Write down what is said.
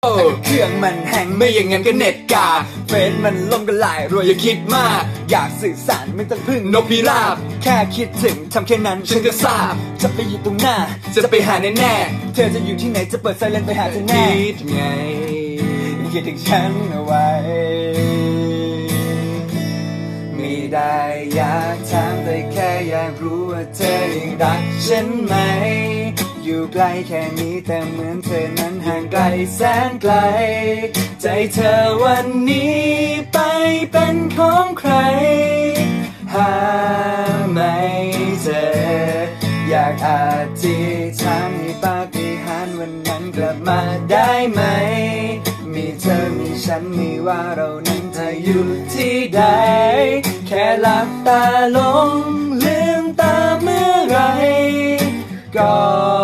เครื่องมันแห้งไม่อย่างนั้นก็เน็ตกาเฟซมันล่มกันหลายรวยอย่าคิดมากอยากสื่อสารไม่ต้องพึ่งนกพิราบแค่คิดถึงทำแค่นั้นฉันก็ทราบจะไปอยู่ตรงหน้าจะไปหาแน่ๆเธอจะอยู่ที่ไหนจะเปิดไซเลนไปหาเธอแน่คิดไงคิดถึงฉันเอาไว้ไม่ได้อยากถามแต่แค่อยากรู้ว่าเธอยังรักฉันไหมอยู่ใกล้แค่นี้แต่เหมือนเธอนั้นห่างไกลแสนไกลใจเธอวันนี้ไปเป็นของใครหาไม่เจออยากอธิษฐานให้ปาฏิหาริย์วันนั้นกลับมาได้ไหมมีเธอมีฉันมีว่าเรานั้นจะอยู่ที่ใดแค่หลับตาลงลืมตาเมื่อไรก็